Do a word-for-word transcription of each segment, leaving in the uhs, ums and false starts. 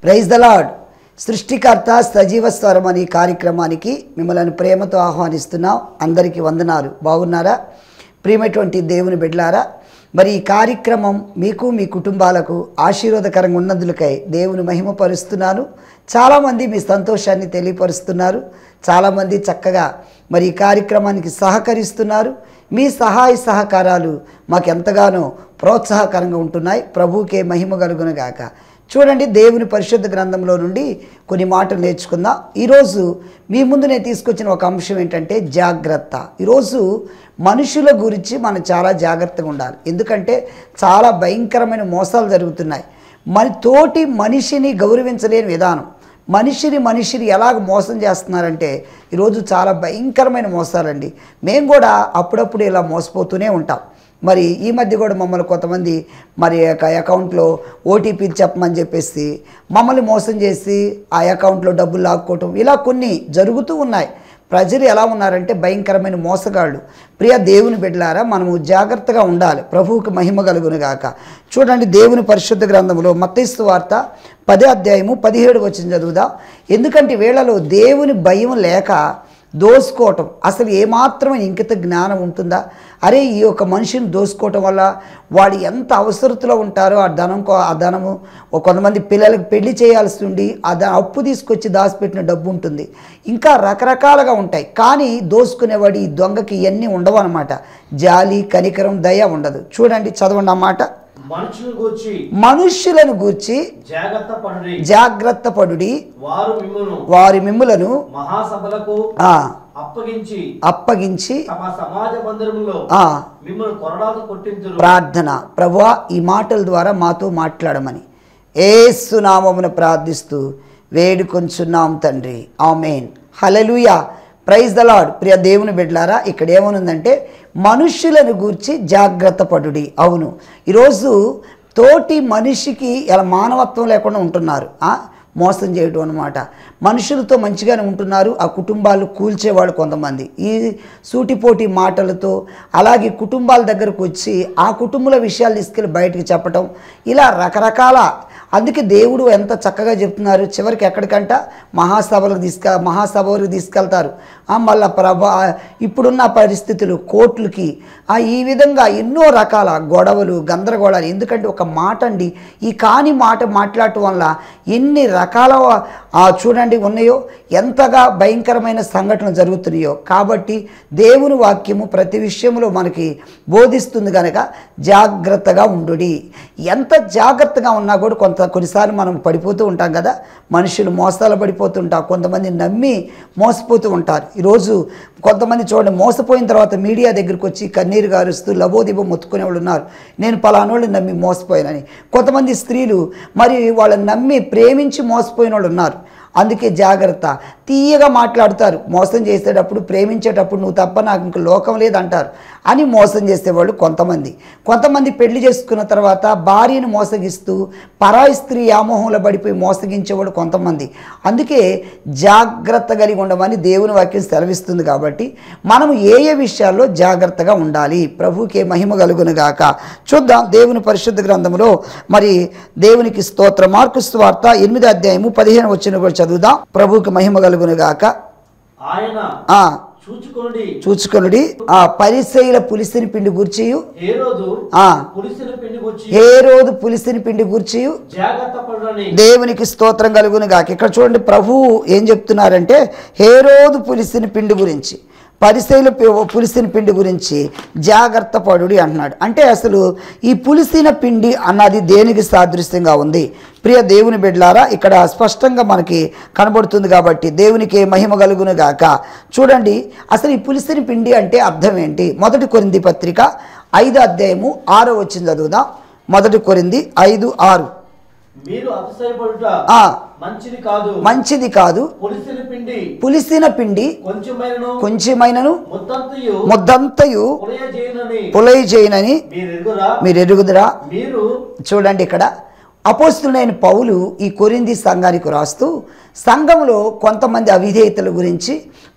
Praise the lord. సృష్టికర్త సజీవ స్వరం అనే కార్యక్రమానికి మిమ్మల్ని ప్రేమతో ఆహ్వానిస్తున్నాం. అందరికీ వందనాలు. బాగున్నారా ప్రియమైనటువంటి దేవుని బిడ్డలారా? మరి ఈ కార్యక్రమం మీకు మీ కుటుంబాలకు ఆశీర్వాదకరంగా ఉన్నందులకై దేవుని మహిమపరుస్తున్నాను. చాలామంది మీ సంతోషాన్ని తెలియపరుస్తున్నారు. చాలామంది చక్కగా మరి ఈ కార్యక్రమానికి సహకరిస్తున్నారు. మీ సహాయ సహకారాలు మాకు ఎంతగానో ప్రోత్సాహకరంగా ఉంటున్నాయి. ప్రభువుకే మహిమ కలుగును గాక. చూడండి, దేవుని పరిశుద్ధ గ్రంథంలో నుండి కొన్ని మాటలు నేర్చుకుందాం. ఈరోజు మీ ముందు నేను తీసుకొచ్చిన ఒక అంశం ఏంటంటే జాగ్రత్త. ఈరోజు మనుషుల గురించి మనం చాలా జాగ్రత్తగా ఉండాలి. ఎందుకంటే చాలా భయంకరమైన మోసాలు జరుగుతున్నాయి. మన తోటి మనిషిని గౌరవించలేని విధానం, మనిషిని మనిషిని ఎలాగ మోసం చేస్తున్నారంటే ఈరోజు చాలా భయంకరమైన మోసాలండి. మేము కూడా అప్పుడప్పుడు ఇలా మోసపోతూనే ఉంటాం. మరి ఈ మధ్య కూడా మమ్మల్ని కొంతమంది మరి అకౌంట్లో ఓటీపీలు చెప్పమని చెప్పేసి మమ్మల్ని మోసం చేసి ఆ అకౌంట్లో డబ్బులు లాక్కోవటం, ఇలా కొన్ని జరుగుతూ ఉన్నాయి. ప్రజలు ఎలా ఉన్నారంటే భయంకరమైన మోసగాళ్ళు. ప్రియ దేవుని బిడ్డలారా, మనము జాగ్రత్తగా ఉండాలి. ప్రభువుకి మహిమ కలుగును గాక. చూడండి, దేవుని పరిశుద్ధ గ్రంథంలో మత్తయి సువార్త పదే అధ్యాయము పదిహేడు వచనం చదువుదాం. ఎందుకంటే వీళ్ళలో దేవుని భయం లేక దోసుకోవటం, అసలు ఏమాత్రం ఇంకిత జ్ఞానం ఉంటుందా? అరే, ఈ యొక్క మనిషిని దోసుకోవటం వల్ల వాడు ఎంత అవసరతలో ఉంటారో ఆ ధనం ఆ ధనము కొంతమంది పిల్లలకు పెళ్లి చేయాల్సి ఉండి ఆ అప్పు తీసుకొచ్చి దాచిపెట్టిన డబ్బు ఉంటుంది, ఇంకా రకరకాలుగా ఉంటాయి. కానీ దోసుకునేవాడు ఈ దొంగకి ఇవన్నీ ఉండవు అన్నమాట. జాలి, కనికరం, దయ ఉండదు. చూడండి, చదవండి ఆ మాట. మనుష్యులను గూర్చి జాగ్రత్త పడుడి, వారి మిమ్ములను మహాసభలకు అప్పగించి అప్పగించి సమాజ మందిరములో మిమ్మల్ని కొరడాతో కొట్టించును. ప్రార్థన. ప్రభువా, ఈ మాటల ద్వారా మాతో మాట్లాడమని యేసు నామమున ప్రార్థిస్తూ వేడుకొంచున్నాం తండ్రి. Amen. Hallelujah. Praise the lord. ప్రియ దేవుని బిడ్డలారా, ఇక్కడ ఏమనుందంటే మనుష్యులను గూర్చి జాగ్రత్త పడుడి. అవును, ఈరోజు తోటి మనిషికి ఇలా మానవత్వం లేకుండా ఉంటున్నారు. మోసం చేయడం అన్నమాట. మనుషులతో మంచిగానే ఉంటున్నారు, ఆ కుటుంబాలు కూల్చేవాళ్ళు కొంతమంది ఈ సూటిపోటి మాటలతో. అలాగే కుటుంబాల దగ్గరకు వచ్చి ఆ కుటుంబాల విషయాలు తీసుకెళ్ళి బయటకు చెప్పటం, ఇలా రకరకాల. అందుకే దేవుడు ఎంత చక్కగా చెప్తున్నారు. చివరికి ఎక్కడికంట మహాసభలకు తీసుక మహాసభలకు తీసుకెళ్తారు. మళ్ళీ ప్రభా ఇప్పుడున్న పరిస్థితులు కోర్టులకి, ఈ విధంగా ఎన్నో రకాల గొడవలు, గందరగోళాలు. ఎందుకంటే ఒక మాట అండి, ఈ కాని మాట మాట్లాడటం వల్ల ఎన్ని రకాల చూడండి ఉన్నాయో, ఎంతగా భయంకరమైన సంఘటనలు జరుగుతున్నాయో. కాబట్టి దేవుని వాక్యము ప్రతి విషయంలో మనకి బోధిస్తుంది కనుక జాగ్రత్తగా ఉండుడి. ఎంత జాగ్రత్తగా ఉన్నా కూడా కొంత కొన్నిసార్లు మనం పడిపోతూ ఉంటాం కదా, మనుషులు మోసాలు పడిపోతుంటాం. కొంతమంది నమ్మి మోసపోతూ ఉంటారు. ఈరోజు కొంతమంది చూడండి, మోసపోయిన తర్వాత మీడియా దగ్గరికి వచ్చి కన్నీరు గారుస్తూ లబోదిబో మొత్తుకునే వాళ్ళు ఉన్నారు, నేను పలానోళ్ళని నమ్మి మోసపోయానని. కొంతమంది స్త్రీలు మరి వాళ్ళని నమ్మి ప్రేమించి మోసపోయిన వాళ్ళు ఉన్నారు. అందుకే జాగ్రత్త. తీయగా మాట్లాడుతారు మోసం చేసేటప్పుడు, ప్రేమించేటప్పుడు నువ్వు తప్ప నాకు ఇంక లోకం లేదంటారు అని మోసం చేసేవాళ్ళు కొంతమంది. కొంతమంది పెళ్లి చేసుకున్న తర్వాత భార్యను మోసగిస్తూ పరాయి స్త్రీ వ్యామోహంలో పడిపోయి మోసగించేవాడు కొంతమంది. అందుకే జాగ్రత్త కలిగి ఉండమని దేవుని వాక్యం సెలవిస్తుంది. కాబట్టి మనం ఏ ఏ విషయాల్లో జాగ్రత్తగా ఉండాలి. ప్రభువుకే మహిమ కలుగును గాక. చూద్దాం దేవుని పరిశుద్ధ గ్రంథంలో మరి దేవునికి స్తోత్ర. మార్కు సువార్త ఎనిమిది అధ్యాయము పదిహేను వచ్చిన కూడా చదువుదాం. ప్రభువుకి మహిమ కలుగును గాక. ఆయన చూచుకొనుడి ఆ పరిసయ్యుల పులిసిన పిండి గూర్చి, హేరోదు పులిసిన పిండి గూర్చి జాగ్రత్త పడుడి. దేవునికి స్తోత్రం కలుగును గాక. ఇక్కడ చూడండి, ప్రభువు ఏం చెప్తున్నారంటే హేరోదు పులిసిన పిండి గురించి, పరిసయ్యుల పులిసిన పిండి గురించి జాగ్రత్త పడుడి అంటున్నాడు. అంటే అసలు ఈ పులిసిన పిండి అన్నది దేనికి సాదృశ్యంగా ఉంది? ప్రియ దేవుని బిడ్డలారా, ఇక్కడ స్పష్టంగా మనకి కనబడుతుంది. కాబట్టి దేవునికి మహిమ కలుగును గాక. చూడండి, అసలు ఈ పులిసిన పిండి అంటే అర్థం ఏంటి? మొదటి కొరింథీ పత్రిక ఐదు అధ్యాయము ఆరో వచనం చదువుదాం. మొదటి కొరింథీ ఐదు ఆరు. మీరు అతిశయపడుట మంచిది కాదు మంచిది కాదు పులిసిన పిండి పులిసిన పిండి కొంచెమైనను కొంచెమైనను ముద్దంతయు ముద్దంతయు పులయజేయునని పులయజేయునని మీరు ఎరుగుదురా. మీరు చూడండి, ఇక్కడ అపోస్తులైన పౌలు ఈ కొరింథీ సంఘానికి రాస్తూ సంఘంలో కొంతమంది అవిధేయతల గురించి,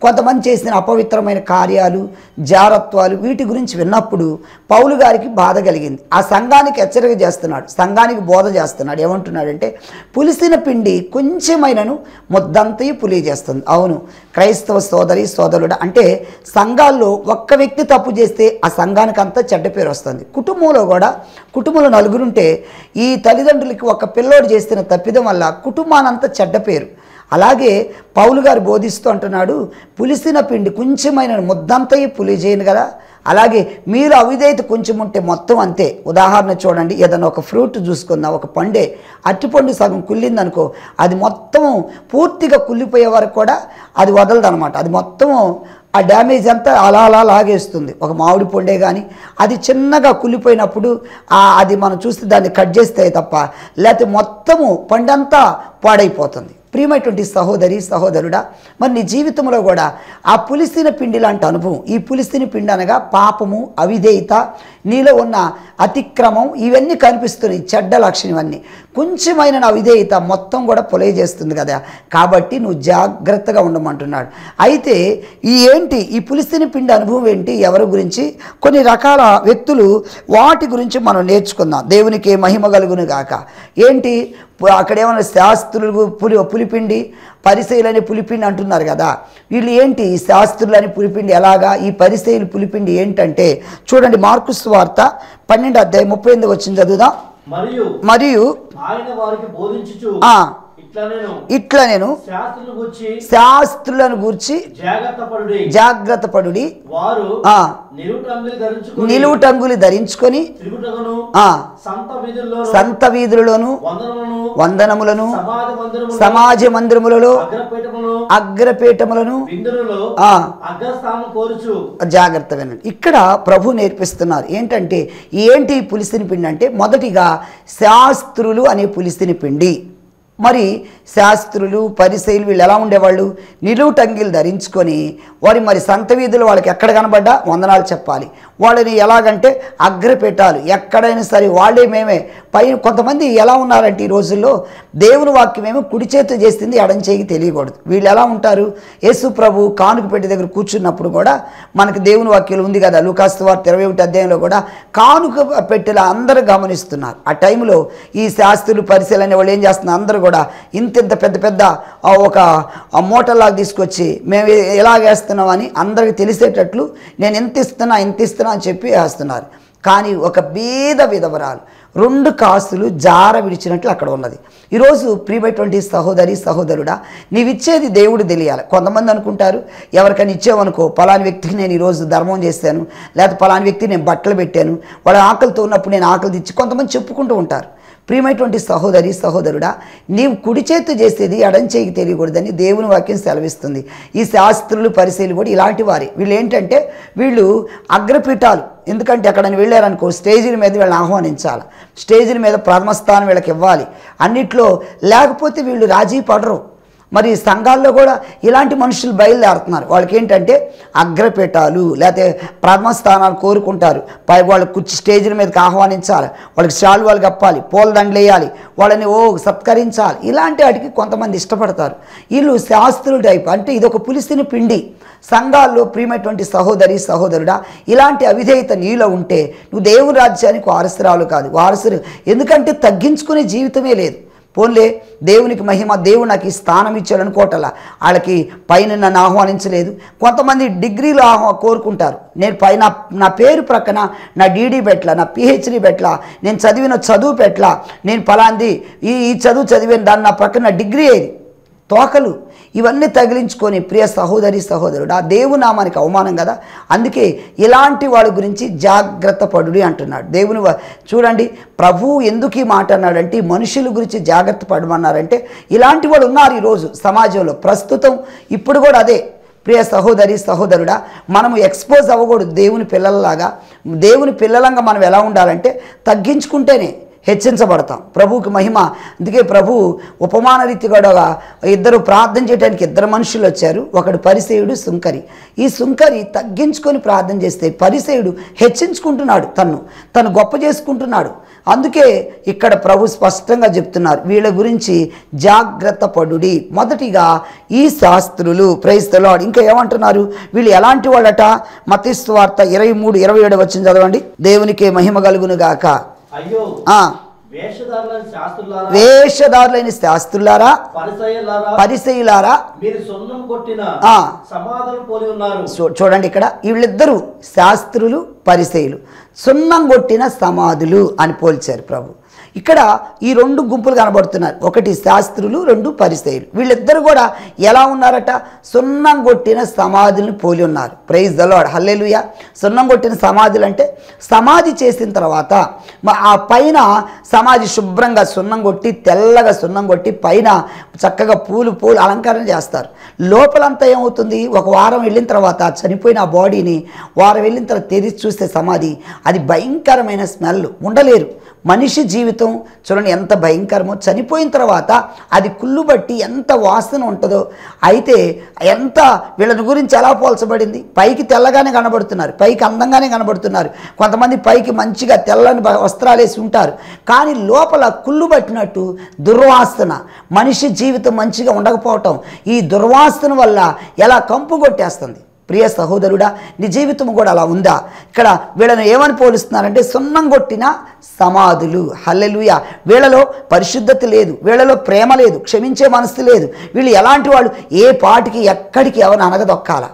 కొంతమంది చేసిన అపవిత్రమైన కార్యాలు, జారత్వాలు వీటి గురించి విన్నప్పుడు పౌలు గారికి బాధ కలిగింది. ఆ సంఘానికి హెచ్చరిక చేస్తున్నాడు, సంఘానికి బోధ చేస్తున్నాడు. ఏమంటున్నాడంటే, పులిసిన పిండి కొంచెమైనను ముద్దంతయు పులి చేస్తుంది. అవును క్రైస్తవ సోదరి సోదరుడు, అంటే సంఘాల్లో ఒక్క వ్యక్తి తప్పు చేస్తే ఆ సంఘానికి అంతా చెడ్డ పేరు వస్తుంది. కుటుంబంలో కూడా, కుటుంబంలో నలుగురుంటే ఈ తల్లిదండ్రులకి ఒక పిల్లోడు చేసిన తప్పిదం వల్ల కుటుంబానంతా చెడ్డ పేరు. అలాగే పౌలు గారు బోధిస్తూ అంటున్నాడు, పులిసిన పిండి కొంచెమైన ముద్దంతయు పులి చేయను కదా. అలాగే మీరు అవిధేయత కొంచెం ఉంటే మొత్తం అంతే. ఉదాహరణ చూడండి, ఏదైనా ఒక ఫ్రూట్ చూసుకుందాం, ఒక పండే అరటిపండు సగం కుళ్ళిందనుకో, అది మొత్తం పూర్తిగా కుళ్ళిపోయే వరకు కూడా అది వదలదనమాట. అది మొత్తం ఆ డ్యామేజ్ అంతా అలా అలా లాగేస్తుంది. ఒక మామిడి పండే కానీ అది చిన్నగా కుళ్ళిపోయినప్పుడు అది మనం చూస్తే దాన్ని కట్ చేస్తే తప్ప, లేకపోతే మొత్తము పండంతా పాడైపోతుంది. ప్రియమైనటువంటి సహోదరి సహోదరుడా, మరి నీ జీవితంలో కూడా ఆ పులిసిన పిండి లాంటి అనుభవం, ఈ పులిసిన పిండి అనగా పాపము, అవిధేయత, నీలో ఉన్న అతిక్రమం, ఇవన్నీ కనిపిస్తున్నాయి, చెడ్డ లక్షణం ఇవన్నీ. కొంచెమైన అవిధేయత మొత్తం కూడా పొలే చేస్తుంది కదా. కాబట్టి నువ్వు జాగ్రత్తగా ఉండమంటున్నాడు. అయితే ఈ ఏంటి ఈ పులిసిన పిండి అనుభవం ఏంటి, ఎవరి గురించి, కొన్ని రకాల వ్యక్తులు, వాటి గురించి మనం నేర్చుకుందాం. దేవునికి మహిమ కలుగును గాక. ఏంటి అక్కడ ఏమన్నా శాస్త్రులు పులి పులిపిండి, పరిసయులని పులిపిండి అంటున్నారు కదా. వీళ్ళు ఏంటి శాస్త్రులని పులిపిండి ఎలాగా, ఈ పరిసయులు పులిపిండి ఏంటంటే చూడండి, మార్కు సువార్త పన్నెండు అధ్యాయం ముప్పై ఎనిమిది వచ్చింది చదువుదాం. మరియు మరియు ఆయన వారికి బోధించుచు ఇట్లా నేను శాస్త్రులను గూర్చి జాగ్రత్త పడుడి, వారు నిలువుటంగులు ధరించుకొని సంత వీధులలోను వందనములను సమాజ మందిరములలో అగ్రపీఠములను జాగ్రత్త వినండి. ఇక్కడ ప్రభు నేర్పిస్తున్నారు ఏంటంటే, ఏంటి పులిసిన పిండి అంటే, మొదటిగా శాస్త్రులు అనే పులిసిన పిండి. మరి శాస్త్రులు పరిసయులు వీళ్ళు ఎలా ఉండేవాళ్ళు, నిలువుటంగిలు ధరించుకొని వారి మరి సంత వీధులు వాళ్ళకి ఎక్కడ కనబడ్డా వందనాలు చెప్పాలి. వాళ్ళని ఎలాగంటే అగ్రపీఠాలు, ఎక్కడైనా సరే వాళ్ళే మేమే పైన. కొంతమంది ఎలా ఉన్నారంటే ఈ రోజుల్లో దేవుని వాక్యమేమో కుడి చేతి చేస్తుంది, ఎడం చేయికి తెలియకూడదు. వీళ్ళు ఎలా ఉంటారు, యేసు ప్రభు కానుక పెట్టి దగ్గర కూర్చున్నప్పుడు కూడా మనకి దేవుని వాక్యం ఉంది కదా, లూకాసు వార్త ఇరవై ఒకటి అధ్యాయంలో కూడా కానుక పెట్టేలా అందరూ గమనిస్తున్నారు. ఆ టైంలో ఈ శాస్త్రులు పరిశీలన అనే వాళ్ళు ఏం చేస్తున్నారు, అందరూ కూడా ఇంత ఇంత పెద్ద పెద్ద ఒక మూటలాగా తీసుకొచ్చి మేము ఎలా వేస్తున్నామని అందరికి తెలిసేటట్లు నేను ఎంత ఇస్తున్నా ఎంత ఇస్తున్నా అని చెప్పి వేస్తున్నారు. కానీ ఒక బీద విధవరాలు రెండు కాసులు జార విడిచినట్లు అక్కడ ఉన్నది. ఈరోజు ప్రియమైనటువంటి సహోదరి సహోదరుడా, నీవిచ్చేది దేవుడు తెలియాలి. కొంతమంది అనుకుంటారు, ఎవరికైనా ఇచ్చావనుకో, పలాని వ్యక్తికి నేను ఈరోజు ధర్మం చేశాను, లేకపోతే పలాని వ్యక్తికి నేను బట్టలు పెట్టాను, వాళ్ళ ఆకలితో ఉన్నప్పుడు నేను ఆకలి తెచ్చి కొంతమంది చెప్పుకుంటూ ఉంటారు. ప్రియమైనటువంటి సహోదరి సహోదరుడా, నీవు కుడి చేతి చేసేది ఎడం చేయికి తెలియకూడదని దేవుని వాక్యం సెలవిస్తుంది. ఈ శాస్త్రులు పరిశీలి కూడా ఇలాంటి వారి. వీళ్ళు ఏంటంటే వీళ్ళు అగ్రపీఠాలు. ఎందుకంటే ఎక్కడని వెళ్ళారనుకో, స్టేజీల మీద వీళ్ళని ఆహ్వానించాలి, స్టేజీల మీద ప్రథమ స్థానం వీళ్ళకి ఇవ్వాలి అన్నిట్లో. లేకపోతే వీళ్ళు రాజీ పడరు. మరి సంఘాల్లో కూడా ఇలాంటి మనుషులు బయలుదేరుతున్నారు. వాళ్ళకి ఏంటంటే అగ్రపీఠాలు లేకపోతే ప్రథమ స్థానాలు కోరుకుంటారు. పై వాళ్ళు కుర్చీ స్టేజీల మీదకి ఆహ్వానించాలి, వాళ్ళకి శాలువాలు కప్పాలి, పూలదండలు వేయాలి, వాళ్ళని ఓ సత్కరించాలి. ఇలాంటి వాటికి కొంతమంది ఇష్టపడతారు. వీళ్ళు శాస్త్రుల టైప్, అంటే ఇది ఒక పులిసిన పిండి. సంఘాల్లో ప్రియమైనటువంటి సహోదరి సహోదరుడా, ఇలాంటి అవిధేయత నీలో ఉంటే నువ్వు దేవుని రాజ్యానికి వారసురాలు కాదు. వారసులు ఎందుకంటే తగ్గించుకునే జీవితమే లేదు. పోన్లే దేవునికి మహిమ, దేవుడు నాకు ఈ స్థానం ఇచ్చాడు అనుకోవటలా, వాళ్ళకి పైన నన్ను ఆహ్వానించలేదు. కొంతమంది డిగ్రీలు ఆహ్వా కోరుకుంటారు, నేను పైన నా పేరు ప్రక్కన నా డీడీ పెట్ల, నా పిహెచ్డీ పెట్ల, నేను చదివిన చదువు పెట్ల, నేను ఫలాంది ఈ ఈ చదువు చదివిన దాన్ని నా ప్రక్కన నా డిగ్రీ ఏది, తోకలు ఇవన్నీ తగిలించుకొని ప్రియ సహోదరి సహోదరుడు, ఆ దేవుని నామానికి అవమానం కదా. అందుకే ఇలాంటి వాళ్ళ గురించి జాగ్రత్త పడుడి అంటున్నాడు దేవుని. చూడండి ప్రభువు ఎందుకు ఈ మాట అన్నాడంటే, మనుషుల గురించి జాగ్రత్త పడమన్నారంటే ఇలాంటి వాళ్ళు ఉన్నారు ఈరోజు సమాజంలో ప్రస్తుతం. ఇప్పుడు కూడా అదే ప్రియ సహోదరి సహోదరుడా, మనము ఎక్స్పోజ్ అవ్వకూడదు దేవుని పిల్లలలాగా. దేవుని పిల్లలంగా మనం ఎలా ఉండాలంటే తగ్గించుకుంటేనే హెచ్చించబడతాం. ప్రభువుకి మహిమ. అందుకే ప్రభు ఉపమాన రీతిగా ఇద్దరు ప్రార్థన చేయడానికి ఇద్దరు మనుషులు వచ్చారు. ఒకడు పరిసేయుడు, సుంకరి. ఈ సుంకరి తగ్గించుకొని ప్రార్థన చేస్తే పరిసేయుడు హెచ్చించుకుంటున్నాడు, తను తను గొప్ప చేసుకుంటున్నాడు. అందుకే ఇక్కడ ప్రభు స్పష్టంగా చెప్తున్నారు వీళ్ళ గురించి జాగ్రత్త పడుడి. మొదటిగా ఈ శాస్త్రులు, ప్రైజ్ ది లార్డ్. ఇంకా ఏమంటున్నారు వీళ్ళు ఎలాంటి వాళ్ళట? మత్తయి సువార్త ఇరవై మూడు ఇరవై ఏడు వచ్చింది చదవండి. దేవునికి మహిమ కలుగును గాక. అయ్యో ఆ వేషధారులైన శాస్త్రులారా, వేషధారులైన శాస్త్రులారా, పరిసయ్యులారా, పరిసయ్యులారా, మీరు సున్నం కొట్టిన ఆ సమాధులను పోలి ఉన్నారు. చూ- చూడండి ఇక్కడ వీళ్ళిద్దరూ శాస్త్రులు పరిసయ్యులు సున్నం కొట్టిన సమాధులు అని పోల్చారు ప్రభు. ఇక్కడ ఈ రెండు గుంపులు కనబడుతున్నారు, ఒకటి శాస్త్రులు, రెండు పరిసయ్యులు. వీళ్ళిద్దరు కూడా ఎలా ఉన్నారట? సున్నం కొట్టిన సమాధులను పోలి ఉన్నారు. Praise the lord, hallelujah. సున్నం కొట్టిన సమాధులు అంటే సమాధి చేసిన తర్వాత మ- ఆ పైన సమాధి శుభ్రంగా సున్నం కొట్టి, తెల్లగా సున్నం కొట్టి పైన చక్కగా పూలు పూలు అలంకరణ చేస్తారు. లోపలంతా ఏమవుతుంది? ఒక వారం వెళ్ళిన తర్వాత చనిపోయిన ఆ బాడీని వారం వెళ్ళిన తర్వాత తెరిచి చూస్తే సమాధి, అది భయంకరమైన స్మెల్, ఉండలేరు. మనిషి జీవితం చూడండి ఎంత భయంకరమో. చనిపోయిన తర్వాత అది కుళ్ళు బట్టి ఎంత వాసన ఉంటుందో. అయితే ఎంత వీళ్ళని గురించి ఎలా పోల్చబడింది? పైకి తెల్లగానే కనబడుతున్నారు, పైకి అందంగానే కనబడుతున్నారు. కొంతమంది పైకి మంచిగా తెల్లని బ- వస్త్రాలు వేసి ఉంటారు, కానీ లోపల కుళ్ళు పట్టినట్టు దుర్వాసన. మనిషి జీవితం మంచిగా ఉండకపోవటం ఈ దుర్వాసన వల్ల ఎలా కంపు కొట్టేస్తుంది. ప్రియ సహోదరుడా, నీ జీవితం కూడా అలా ఉందా? ఇక్కడ వీళ్ళను ఏమని పోలుస్తున్నారంటే సున్నం కొట్టిన సమాధులు. హల్లెలూయా. వీళ్ళలో పరిశుద్ధత లేదు, వీళ్ళలో ప్రేమ లేదు, క్షమించే మనసు లేదు. వీళ్ళు ఎలాంటి వాళ్ళు? ఏ పాటికి ఎక్కడికి ఎవరిని అనగదొక్కాల.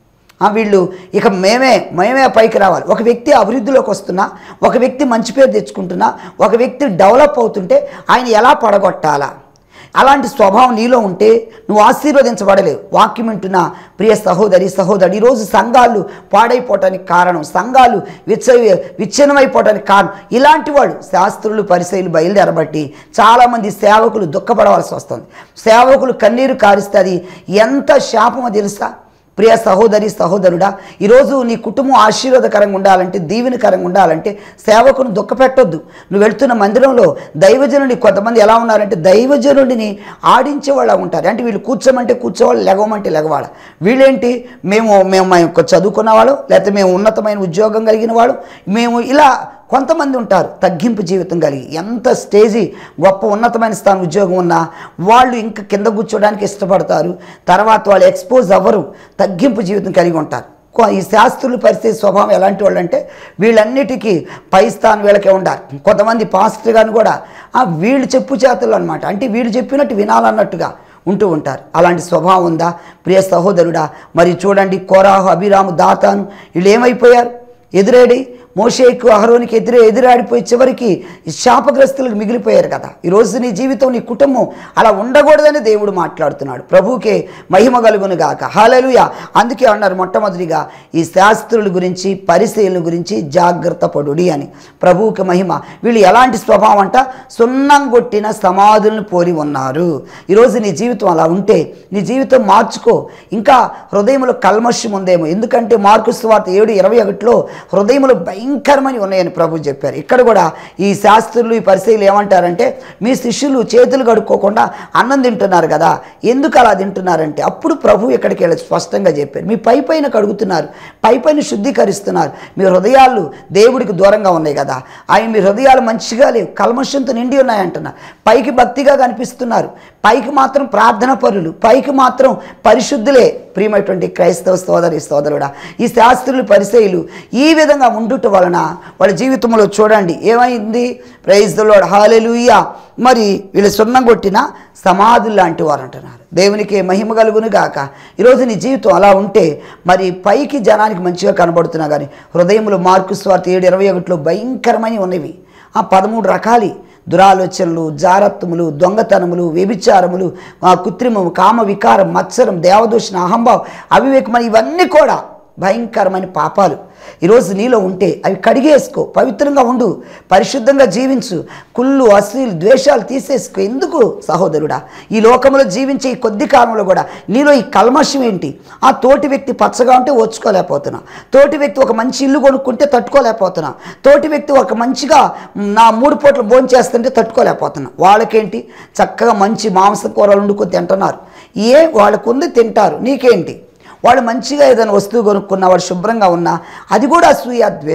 ఆ వీళ్ళు ఇక మేమే మేమే పైకి రావాలి. ఒక వ్యక్తి అభివృద్ధిలోకి వస్తున్నా, ఒక వ్యక్తి మంచి పేరు తెచ్చుకుంటున్నా, ఒక వ్యక్తి డెవలప్ అవుతుంటే ఆయన ఎలా పడగొట్టాలా? అలాంటి స్వభావం నీలో ఉంటే నువ్వు ఆశీర్వదించబడలేవు. వాక్యం వింటున్న ప్రియ సహోదరి సహోదరు, ఈరోజు సంఘాలు పాడైపోవటానికి కారణం, సంఘాలు విచ్చ విచ్ఛిన్నమైపోవటానికి కారణం ఇలాంటి వాళ్ళు శాస్త్రులు పరిసయ్యులు బయలుదేరబట్టి చాలామంది సేవకులు దుఃఖపడవలసి వస్తుంది. సేవకులు కన్నీరు కారిస్తే అది ఎంత శాపమో తెలుసా? ప్రియ సహోదరి సహోదరుడా, ఈరోజు నీ కుటుంబం ఆశీర్వాదకరంగా ఉండాలంటే, దీవెనకరంగా ఉండాలంటే సేవకుని దుఃఖపెట్టొద్దు. నువ్వు వెళ్తున్న మందిరంలో దైవజనుడి కొంతమంది ఎలా ఉన్నారంటే దైవజనుడిని ఆడించే వాళ్ళు ఉంటారు. అంటే వీళ్ళు కూర్చోమంటే కూర్చోవాలి, లెగవమంటే లెగవాళ్ళ. వీళ్ళేంటి? మేము మేము మేము చదువుకున్న వాళ్ళు, లేకపోతే మేము ఉన్నతమైన ఉద్యోగం కలిగిన వాళ్ళు, మేము ఇలా కొంతమంది ఉంటారు తగ్గింపు జీవితం కలిగి. ఎంత స్టేజీ గొప్ప ఉన్నతమైన స్థానం ఉద్యోగం ఉన్నా వాళ్ళు ఇంకా కింద కూర్చోడానికి ఇష్టపడతారు. తర్వాత వాళ్ళు ఎక్స్పోజ్ అవ్వరు, తగ్గింపు జీవితం కలిగి ఉంటారు. ఈ శాస్త్రుల పరిస్థితి స్వభావం ఎలాంటి వాళ్ళు అంటే వీళ్ళన్నిటికీ పై స్థానం వీళ్ళకే ఉండాలి. కొంతమంది పాస్టర్ గారిని కూడా వీళ్ళు చెప్పు చేతులు అనమాట, అంటే వీళ్ళు చెప్పినట్టు వినాలన్నట్టుగా ఉంటూ ఉంటారు. అలాంటి స్వభావం ఉందా ప్రియ సహోదరుడా? మరి చూడండి, కోరాహు, అభిరాము, దాతాను వీళ్ళు ఏమైపోయారు? ఎదురేడి మోషేకు అహరోనికి ఎదురే ఎదురాడిపోయి చివరికి శాపగ్రస్తులకు మిగిలిపోయారు కదా. ఈరోజు నీ జీవితం, నీ కుటుంబం అలా ఉండకూడదని దేవుడు మాట్లాడుతున్నాడు. ప్రభువుకే మహిమ కలుగును గాక. హల్లెలూయా. అందుకే అన్నారు మొట్టమొదటిగా ఈ శాస్త్రుల గురించి పరిసయ్యుల గురించి జాగ్రత్త పడుడి అని. ప్రభువుకి మహిమ. వీళ్ళు ఎలాంటి స్వభావం అంట? సున్నం కొట్టిన సమాధులను పోలి ఉన్నారు. ఈరోజు నీ జీవితం అలా ఉంటే నీ జీవితం మార్చుకో. ఇంకా హృదయంలో కల్మషం ఉందేమో, ఎందుకంటే మార్కు సువార్త ఏడు ఇరవై ఒకటిలో హృదయంలో భయంకరమని ఉన్నాయని ప్రభు చెప్పారు. ఇక్కడ కూడా ఈ శాస్త్రులు ఈ పరిసయ్యులు ఏమంటారంటే మీ శిష్యులు చేతులు కడుక్కోకుండా అన్నం తింటున్నారు కదా, ఎందుకు అలా తింటున్నారంటే అప్పుడు ప్రభు ఇక్కడికి వెళ్ళి స్పష్టంగా చెప్పారు. మీ పై పైన కడుగుతున్నారు, పై పైన శుద్ధీకరిస్తున్నారు, మీ హృదయాలు దేవుడికి దూరంగా ఉన్నాయి కదా, ఆయన మీ హృదయాలు మంచిగా లేవు, కల్మషంతో నిండి ఉన్నాయంటున్నారు. పైకి భక్తిగా కనిపిస్తున్నారు, పైకి మాత్రం ప్రార్థన పరులు, పైకి మాత్రం పరిశుద్ధులే. ప్రియమైనటువంటి క్రైస్తవ సోదరి సోదరుడా, ఈ శాస్త్రులు పరిసయ్యులు ఈ విధంగా ఉండుట వలన వాళ్ళ జీవితంలో చూడండి ఏమైంది? Praise the lord, hallelujah. మరి వీళ్ళు సున్నం కొట్టిన సమాధులు లాంటి వారు అంటున్నారు. దేవునికి మహిమ కలుగును గాక. ఈరోజు నీ జీవితం అలా ఉంటే మరి పైకి జనానికి మంచిగా కనబడుతున్నా కానీ హృదయంలో మార్కు సువార్త ఏడు ఇరవై ఒకటిలో భయంకరమని ఉన్నవి ఆ పదమూడు రకాలి దురాలోచనలు, జారత్వములు, దొంగతనములు, వ్యభిచారములు, కృత్రిమము, కామ వికారం, మత్సరం, దేవదూషణ, అహంభావం, అవివేకం, ఇవన్నీ కూడా భయంకరమైన పాపాలు. ఈరోజు నీలో ఉంటే అవి కడిగేసుకో, పవిత్రంగా ఉండు, పరిశుద్ధంగా జీవించు, కుళ్ళు, అశ్లీలు, ద్వేషాలు తీసేసుకో. ఎందుకు సహోదరుడా? ఈ లోకంలో జీవించే ఈ కొద్ది కాలంలో కూడా నీలో ఈ కల్మషం ఏంటి? ఆ తోటి వ్యక్తి పచ్చగా ఉంటే ఓర్చుకోలేకపోతున్నా, తోటి వ్యక్తి ఒక మంచి ఇల్లు కొనుక్కుంటే తట్టుకోలేకపోతున్నా, తోటి వ్యక్తి ఒక మంచిగా నా మూడు పూటలు భోజనం చేస్తుంటే తట్టుకోలేకపోతున్నా. వాళ్ళకేంటి? చక్కగా మంచి మాంసం కూరలు వండుకొని తింటున్నారు. ఏ వాళ్ళకు ఉంది తింటారు, నీకేంటి? వాళ్ళు మంచిగా ఏదైనా వస్తువు కొనుక్కున్నా, వాడు శుభ్రంగా ఉన్నా అది కూడా అసూయ, ద్వేషం.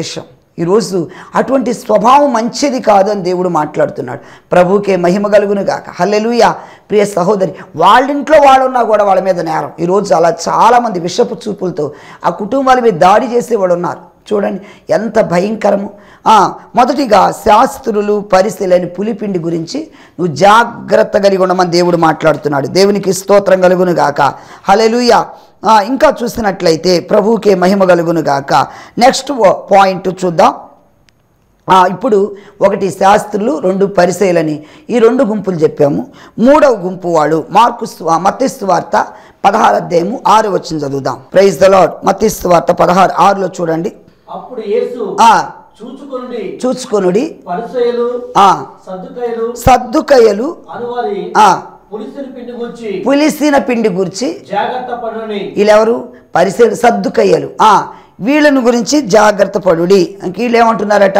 ఈరోజు అటువంటి స్వభావం మంచిది కాదు అని దేవుడు మాట్లాడుతున్నాడు. ప్రభువుకే మహిమ కలుగును గాక. హల్లెలూయా. ప్రియ సహోదరి, వాళ్ళ ఇంట్లో వాళ్ళు ఉన్నా కూడా వాళ్ళ మీద నేరం. ఈరోజు అలా చాలామంది విషపు చూపులతో ఆ కుటుంబాల మీద దాడి చేసేవాళ్ళు ఉన్నారు. చూడండి ఎంత భయంకరము. మొదటిగా శాస్త్రులు పరిశీలని పులిపిండి గురించి నువ్వు జాగ్రత్త కలిగి ఉండమని దేవుడు మాట్లాడుతున్నాడు. దేవునికి స్తోత్రం కలుగును గాక. హల్లెలూయా. ఇంకా చూసినట్లయితే ప్రభువుకే మహిమ కలుగును గాక. నెక్స్ట్ పాయింట్ చూద్దాం. ఇప్పుడు ఒకటి శాస్త్రులు, రెండు పరిసయ్యులని ఈ రెండు గుంపులు చెప్పాము. మూడవ గుంపు వాడు మార్కు మత్తయి సువార్త పదహారు అధ్యాయము ఆరు వచనం చదువుదాం. Praise the lord. మత్తయి సువార్త పదహారు ఆరులో చూడండి. అప్పుడు యేసు చూచుకొనుడి చూచుకొనుడి పరిసయ్యులు సద్దుకయ్యులు సద్దుకయ్యులు అనువారి పులిసిన పిండి గురించి పులిసిన పిండి గురించి జాగ్రత్త పడుని. వీళ్ళెవరు? పరిసయ్యులు, సద్దుకయ్యులు. వీళ్ళను గురించి జాగ్రత్త పడుడి. వీళ్ళు ఏమంటున్నారట?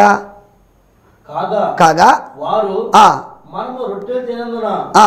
కాగా కాగా వారు మనము రొట్టెలు తినందున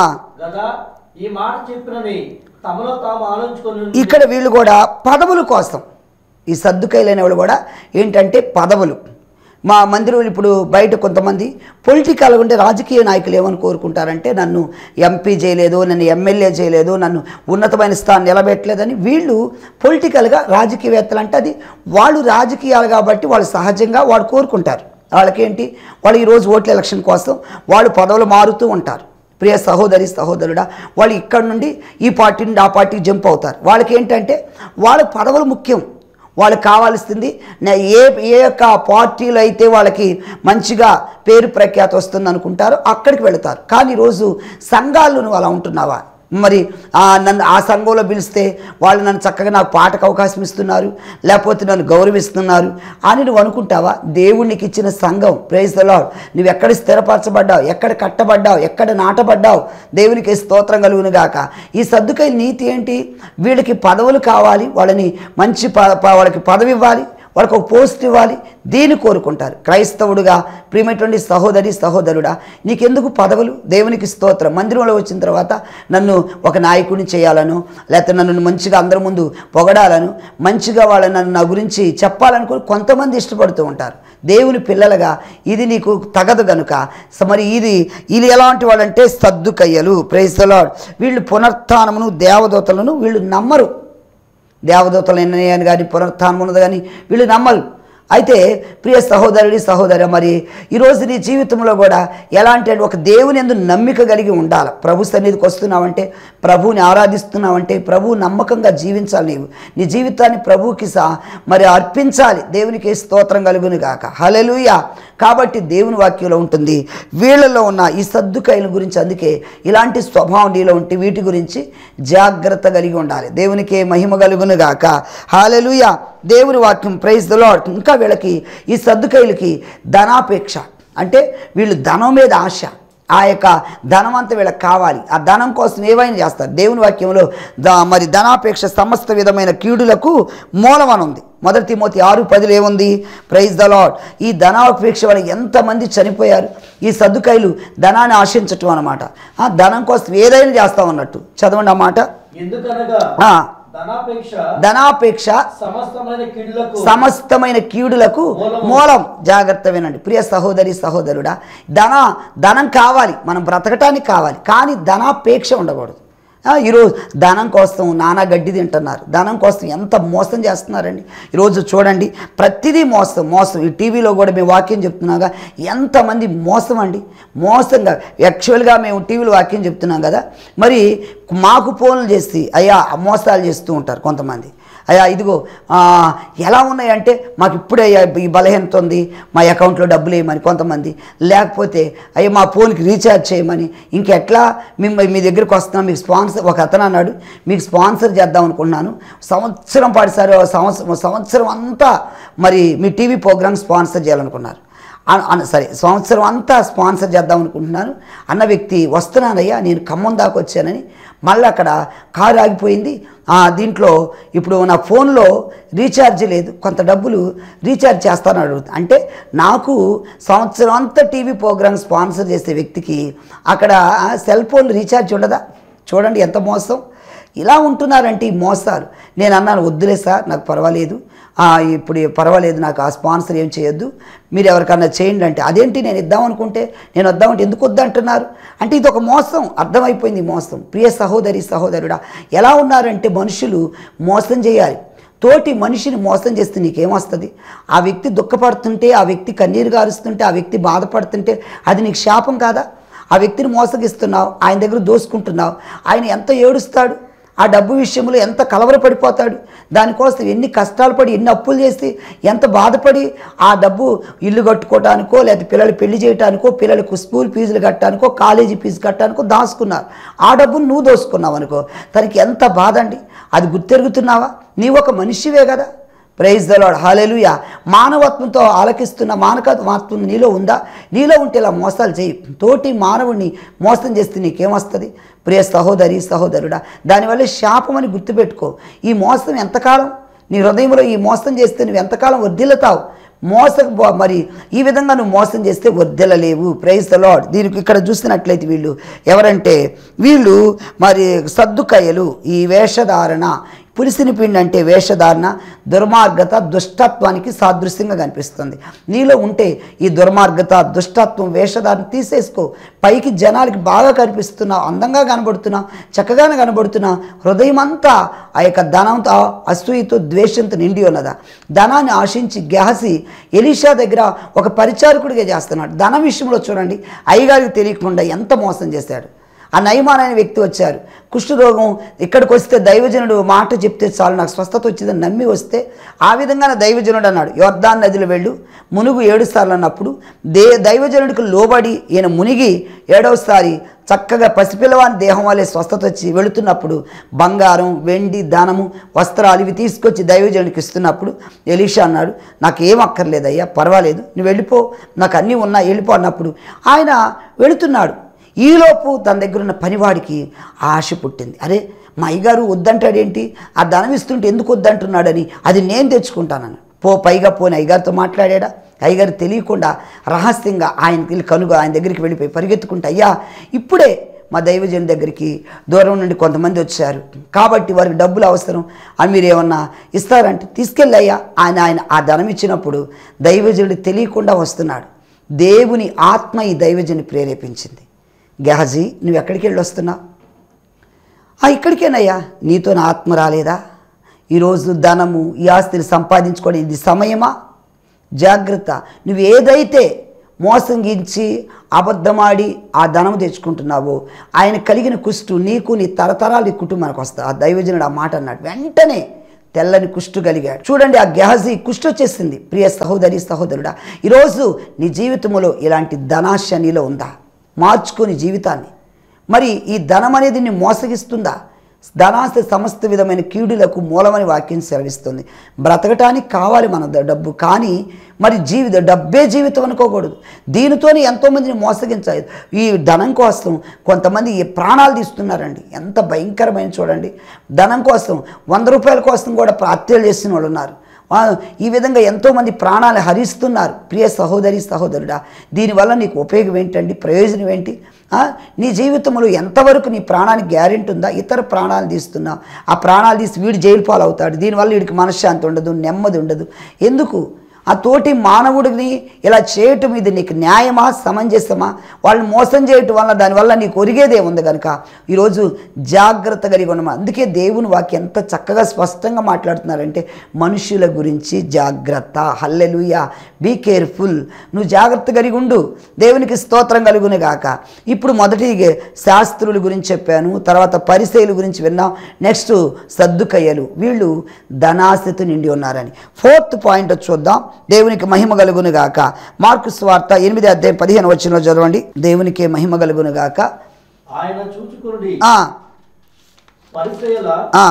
గదా ఈ మాట చెప్పినని తమలో తాము ఆలోచించుకొని. ఇక్కడ వీళ్ళు కూడా పదవుల కోసం, ఈ సద్దుకయ్యులైన వాళ్ళు కూడా ఏంటంటే పదవులు. మా మందిరంలో ఇప్పుడు బయట కొంతమంది పొలిటికల్గా ఉంటే రాజకీయ నాయకులు ఏమని కోరుకుంటారంటే నన్ను ఎంపీ చేయలేదు, నన్ను ఎమ్మెల్యే చేయలేదు, నన్ను ఉన్నతమైన స్థానం నిలబెట్టలేదని. వీళ్ళు పొలిటికల్గా రాజకీయవేత్తలు అంటే అది వాళ్ళు రాజకీయాలు కాబట్టి వాళ్ళు సహజంగా వాళ్ళు కోరుకుంటారు. వాళ్ళకేంటి, వాళ్ళు ఈరోజు ఓట్ల ఎలక్షన్ కోసం వాళ్ళు పదవులు మారుతూ ఉంటారు. ప్రియ సహోదరి సహోదరుడా, వాళ్ళు ఇక్కడ నుండి ఈ పార్టీ నుండి ఆ పార్టీకి జంప్ అవుతారు. వాళ్ళకి ఏంటంటే వాళ్ళ పదవులు ముఖ్యం. వాళ్ళకి కావాల్సింది ఏ ఏ యొక్క పార్టీలో అయితే వాళ్ళకి మంచిగా పేరు ప్రఖ్యాతి వస్తుంది అనుకుంటారో అక్కడికి వెళతారు. కానీ ఈరోజు సంఘాల్లో నువ్వు అలా ఉంటున్నావా? మరి నన్ను ఆ సంఘంలో పిలిస్తే వాళ్ళు నన్ను చక్కగా నాకు పాటకు అవకాశం ఇస్తున్నారు, లేకపోతే నన్ను గౌరవిస్తున్నారు అని నువ్వు అనుకుంటావా? దేవునికి ఇచ్చిన సంఘం, ప్రైజ్ ద లార్డ్, నువ్వు ఎక్కడ స్థిరపరచబడ్డావు, ఎక్కడ కట్టబడ్డావు, ఎక్కడ నాటబడ్డావు, దేవునికి స్తోత్రం కలుగును గాక. ఈ సద్దుకయ్యుల నీతి ఏంటి? వీళ్ళకి పదవులు కావాలి, వాళ్ళని మంచి వాళ్ళకి పదవి ఇవ్వాలి, వాళ్ళకి ఒక పోస్ట్ ఇవ్వాలి, దీన్ని కోరుకుంటారు. క్రైస్తవుడుగా ప్రియమైనటువంటి సహోదరి సహోదరుడా, నీకెందుకు పదవులు? దేవునికి స్తోత్రం. మందిరంలో వచ్చిన తర్వాత నన్ను ఒక నాయకుడిని చేయాలను, లేకపోతే నన్ను మంచిగా అందరి ముందు పొగడాలను, మంచిగా వాళ్ళ నన్ను నా గురించి చెప్పాలనుకుని కొంతమంది ఇష్టపడుతూ ఉంటారు. దేవుని పిల్లలుగా ఇది నీకు తగదు గనుక మరి ఇది వీళ్ళు ఎలాంటి వాళ్ళంటే సద్దుకయ్యులు. Praise the lord. వీళ్ళు పునరుత్థానమును దేవదూతలను వీళ్ళు నమ్మరు. దేవదూతలు ఎన్నయ్యాను కానీ పునరుత్థానం ఉన్నది కానీ వీళ్ళు నమ్మరు. అయితే ప్రియ సహోదరుడి సహోదరు, మరి ఈరోజు నీ జీవితంలో కూడా ఎలాంటి ఒక దేవుని యందు నమ్మిక కలిగి ఉండాలి. ప్రభు సన్నిధికి వస్తున్నావంటే, ప్రభువుని ఆరాధిస్తున్నావంటే ప్రభువు నమ్మకంగా జీవించాలి. నీవు నీ జీవితాన్ని ప్రభువుకి సా మరి అర్పించాలి. దేవునికి స్తోత్రం కలుగును గాక. హల్లెలూయా. కాబట్టి దేవుని వాక్యంలో ఉంటుంది వీళ్ళలో ఉన్న ఈ సద్దుకయ్యుల గురించి. అందుకే ఇలాంటి స్వభావం నీలో ఉంటే వీటి గురించి జాగ్రత్త కలిగి ఉండాలి. దేవునికే మహిమ కలుగును గాక. హల్లెలూయా. దేవుని వాక్యం, ప్రైజ్ ద లార్డ్. ఇంకా వీళ్ళకి ఈ సద్దుకయ్యులకి ధనాపేక్ష, అంటే వీళ్ళు ధనం మీద ఆశ. ఆ యొక్క ధనం అంతా వీళ్ళకి కావాలి. ఆ ధనం కోసం ఏవైనా చేస్తారు. దేవుని వాక్యంలో ద మరి ధనాపేక్ష సమస్త విధమైన కీడులకు మూలం అని ఉంది. మొదటి తిమోతి ఆరు పదిలో ఏముంది? Praise the lord. ఈ ధనాపేక్ష వల్ల ఎంతమంది చనిపోయారు. ఈ సద్దుకయ్యులు ధనాన్ని ఆశించటం అన్నమాట. ఆ ధనం కోసం ఏదైనా చేస్తామన్నట్టు. చదవండి ఆ మాట. ఎందుకనగా ధనాపేక్ష సమస్తమైన కీడులకు మూలం. జాగ్రత్త వినండి ప్రియ సహోదరి సహోదరుడా. ధన ధనం కావాలి, మనం బ్రతకటానికి కావాలి, కానీ ధనాపేక్ష ఉండకూడదు. ఈరోజు ధనం కోసం నానా గడ్డి తింటున్నారు. ధనం కోసం ఎంత మోసం చేస్తున్నారండి. ఈరోజు చూడండి, ప్రతిదీ మోసం మోసం. ఈ టీవీలో కూడా మేము వాక్యం చెప్తున్నాగా, ఎంతమంది మోసం అండి. మోసంగా యాక్చువల్గా మేము టీవీలో వాక్యం చెప్తున్నాం కదా, మరి మాకు ఫోన్లు చేసి అయ్యా మోసాలు చేస్తూ ఉంటారు కొంతమంది. అయ్యా ఇదిగో ఎలా ఉన్నాయంటే మాకు ఇప్పుడే ఈ బలహీనత ఉంది, మా అకౌంట్లో డబ్బులు వేయమని కొంతమంది, లేకపోతే అయ్యా మా ఫోన్కి రీఛార్జ్ చేయమని. ఇంకెట్లా మేము మీ దగ్గరికి వస్తున్నాం, మీకు స్పాన్సర్, ఒక అతను అన్నాడు మీకు స్పాన్సర్ చేద్దాం అనుకున్నాను, సంవత్సరం పాటు సరే సంవత్సరం సంవత్సరం అంతా మరి మీ టీవీ ప్రోగ్రామ్ స్పాన్సర్ చేయాలనుకున్నారు. అన్న సరే సంవత్సరం అంతా స్పాన్సర్ చేద్దాం అనుకుంటున్నాను అన్న వ్యక్తి, వస్తున్నానయ్యా నేను ఖమ్మం దాకా వచ్చానని, మళ్ళీ అక్కడ కారు ఆగిపోయింది. దీంట్లో ఇప్పుడు నా ఫోన్లో రీఛార్జ్ లేదు, కొంత డబ్బులు రీఛార్జ్ చేస్తాను అడుగుతుంది. అంటే నాకు సంవత్సరం అంతా టీవీ ప్రోగ్రామ్ స్పాన్సర్ చేసే వ్యక్తికి అక్కడ సెల్ ఫోన్ రీఛార్జ్ ఉండదా? చూడండి ఎంత మోసం. ఇలా ఉంటున్నారంటే ఈ మోసాలు. నేను అన్నాను, వద్దులే సార్, నాకు పర్వాలేదు, ఇప్పుడు పర్వాలేదు, నాకు ఆ స్పాన్సర్ ఏం చేయొద్దు, మీరు ఎవరికన్నా చేయండి అంటే, అదేంటి నేను ఇద్దామనుకుంటే నేను వద్దామంటే ఎందుకు వద్దంటున్నారు అంటే ఇది ఒక మోసం. అర్థమైపోయింది మోసం. ప్రియ సహోదరి సహోదరుడా, ఎలా ఉన్నారంటే మనుషులు మోసం చేయాలి. తోటి మనిషిని మోసం చేస్తే నీకేమొస్తుంది? ఆ వ్యక్తి దుఃఖపడుతుంటే, ఆ వ్యక్తి కన్నీరు గారుస్తుంటే, ఆ వ్యక్తి బాధపడుతుంటే అది నీకు శాపం కాదా? ఆ వ్యక్తిని మోసగిస్తున్నావు, ఆయన దగ్గర దోసుకుంటున్నావు, ఆయన ఎంత ఏడుస్తాడు, ఆ డబ్బు విషయంలో ఎంత కలవరపడిపోతాడు, దానికోసం ఎన్ని కష్టాలు పడి ఎన్ని అప్పులు చేసి ఎంత బాధపడి ఆ డబ్బు ఇల్లు కట్టుకోవడానికో లేదా పిల్లలు పెళ్లి చేయడానికో పిల్లలకు స్కూల్ ఫీజులు కట్టడానికో కాలేజీ ఫీజు కట్టడానికో దాచుకున్నారు. ఆ డబ్బును నువ్వు దోసుకున్నావు అనుకో, తనకి ఎంత బాధ అండి. అది గుర్తెరుగుతున్నావా? నీవు ఒక మనిషివే కదా. Praise the lord, hallelujah. మానవత్వంతో ఆలకిస్తున్న మానవత్వం నీలో ఉందా? నీలో ఉంటే ఇలా మోసాలు చేయి. తోటి మానవుడిని మోసం చేస్తే నీకేమొస్తుంది? ప్రియ సహోదరి సహోదరుడా, దానివల్ల శాపం అని గుర్తుపెట్టుకో. ఈ మోసం ఎంతకాలం నీ హృదయంలో ఈ మోసం చేస్తే నువ్వు ఎంతకాలం వర్ధిల్లుతావు? మోస మరి ఈ విధంగా నువ్వు మోసం చేస్తే వర్ధిల్లలేవు. Praise the lord. దీనికి ఇక్కడ చూసినట్లయితే వీళ్ళు ఎవరంటే వీళ్ళు మరి సద్దుకయ్యలు. ఈ వేషధారణ, పులిసిన పిండి అంటే వేషధారణ, దుర్మార్గత, దుష్టత్వానికి సాదృశ్యంగా కనిపిస్తుంది. నీలో ఉంటే ఈ దుర్మార్గత, దుష్టత్వం, వేషధారణ తీసేసుకో. పైకి జనాలకి బాగా కనిపిస్తున్నావు, అందంగా కనబడుతున్నావు, చక్కగానే కనబడుతున్నావు, హృదయం అంతా ఆ యొక్క ధనంతో, అసూయతో, ద్వేషంతో నిండి ఉన్నదా? ధనాన్ని ఆశించి గెహజీ ఎలీషా దగ్గర ఒక పరిచారకుడిగా చేస్తున్నాడు. ధనం విషయంలో చూడండి, అయ్యగారికి తెలియకుండా ఎంత మోసం చేశాడు. ఆ నయమాన్ అనే వ్యక్తి వచ్చారు, కుష్ఠరోగం, ఇక్కడికి వస్తే దైవజనుడు మాట చెప్తే చాలు నాకు స్వస్థత వచ్చిందని నమ్మి వస్తే, ఆ విధంగానే దైవజనుడు అన్నాడు, యొర్దాను నదిలో వెళ్ళు, మునుగు ఏడు సార్లు అన్నప్పుడు దే దైవజనుడికి లోబడి ఈయన మునిగి ఏడవసారి చక్కగా పసిపిల్లవాని దేహం వల్లే స్వస్థత వచ్చి వెళుతున్నప్పుడు బంగారం, వెండి, ధనము, వస్త్రాలు ఇవి తీసుకొచ్చి దైవజనుడికి ఇస్తున్నప్పుడు ఎలీషా అన్నాడు, నాకు ఏం అక్కర్లేదయ్యా, పర్వాలేదు, నువ్వు వెళ్ళిపో, నాకు అన్నీ ఉన్నా, వెళ్ళిపో అన్నప్పుడు ఆయన వెళుతున్నాడు. ఈలోపు తన దగ్గర ఉన్న పనివాడికి ఆశ పుట్టింది. అరే, మా అయ్యగారు వద్దంటాడేంటి, ఆ ధనం ఇస్తుంటే ఎందుకు వద్దంటున్నాడని, అది నేను తెచ్చుకుంటానని పో. పైగా పోని అయ్యగారితో మాట్లాడా. అయ్యగారు తెలియకుండా రహస్యంగా ఆయన కనుగ ఆయన దగ్గరికి వెళ్ళిపోయి పరిగెత్తుకుంటా, అయ్యా ఇప్పుడే మా దైవజనుడి దగ్గరికి దూరం నుండి కొంతమంది వచ్చారు కాబట్టి వారికి డబ్బులు అవసరం, అని మీరు ఏమన్నా ఇస్తారంటే తీసుకెళ్ళి అయ్యా ఆయన ఆయన ఆ ధనం ఇచ్చినప్పుడు దైవజనుడు తెలియకుండా వస్తున్నాడు. దేవుని ఆత్మ ఈ దైవజనుని ప్రేరేపించింది. గెహజీ, నువ్వు ఎక్కడికి వెళ్ళి వస్తున్నావు? ఇక్కడికేనయ్యా. నీతో నా ఆత్మ రాలేదా? ఈరోజు ధనము, ఈ ఆస్తిని సంపాదించుకోవడం ఇది సమయమా? జాగ్రత్త. నువ్వు ఏదైతే మోసంగించి అబద్ధమాడి ఆ ధనం తెచ్చుకుంటున్నావో ఆయన కలిగిన కుష్టు నీకు, నీ తరతరాలు ఈ కుటుంబానికి వస్తా. ఆ దైవజనుడు ఆ మాట అన్నాడు. వెంటనే తెల్లని కుష్టు కలిగాడు. చూడండి, ఆ గెహజీ కుష్టు వచ్చేసింది. ప్రియ సహోదరి సహోదరుడా, ఈరోజు నీ జీవితంలో ఇలాంటి ధనాశ నీలో ఉందా? మార్చుకొని జీవితాన్ని. మరి ఈ ధనం అనేది నిన్ను మోసగిస్తుందా? ధనాస్తి సమస్త విధమైన కీడులకు మూలమని వాక్యం సెలవిస్తుంది. బ్రతకటానికి కావాలి మన డబ్బు, కానీ మరి జీవిత డబ్బే జీవితం అనుకోకూడదు. దీనితోనే ఎంతోమందిని మోసగించాలి. ఈ ధనం కోసం కొంతమంది ప్రాణాలు తీస్తున్నారండి. ఎంత భయంకరమైన చూడండి. ధనం కోసం వంద రూపాయల కోసం కూడా హత్యలు చేసిన వాళ్ళు ఉన్నారు. ఈ విధంగా ఎంతోమంది ప్రాణాలు హరిస్తున్నారు. ప్రియ సహోదరి సహోదరుడా, దీనివల్ల నీకు ఉపయోగం ఏంటండి? ప్రయోజనం ఏంటి? నీ జీవితంలో ఎంతవరకు నీ ప్రాణానికి గ్యారెంటీ ఉందా? ఇతర ప్రాణాలు తీస్తున్నావు, ఆ ప్రాణాలు తీసి వీడు జైలు పాలవుతాడు. దీనివల్ల వీడికి మనశ్శాంతి ఉండదు, నెమ్మది ఉండదు. ఎందుకు? ఆ తోటి మానవుడిని ఇలా చేయటం ఇది నీకు న్యాయమా, సమంజసమా? వాళ్ళని మోసం చేయటం వల్ల దానివల్ల నీకు ఒరిగేదే ఉంది కనుక ఈరోజు జాగ్రత్త కలిగి ఉన్నామా. అందుకే దేవుని వాక్యం ఎంత చక్కగా స్పష్టంగా మాట్లాడుతున్నారంటే మనుషుల గురించి జాగ్రత్త. హల్లెలూయా. Be careful. నువ్వు జాగ్రత్త కలిగి ఉండు. దేవునికి స్తోత్రం కలుగునే గాక. ఇప్పుడు మొదటి శాస్త్రుల గురించి చెప్పాను, తర్వాత పరిసయ్యుల గురించి విన్నాం, నెక్స్ట్ సద్దుకయ్యలు. వీళ్ళు ధనాశతో నిండి ఉన్నారని. ఫోర్త్ పాయింట్ చూద్దాం. దేవునికి మహిమ కలుగును గాక. మార్కు సువార్త ఎనిమిది అధ్యాయం పదిహేను వచనంలో చదవండి. దేవునికి మహిమ కలుగును గాక. ఆయన చూచుకొనుడి, ఆ పరిసయ్యుల ఆ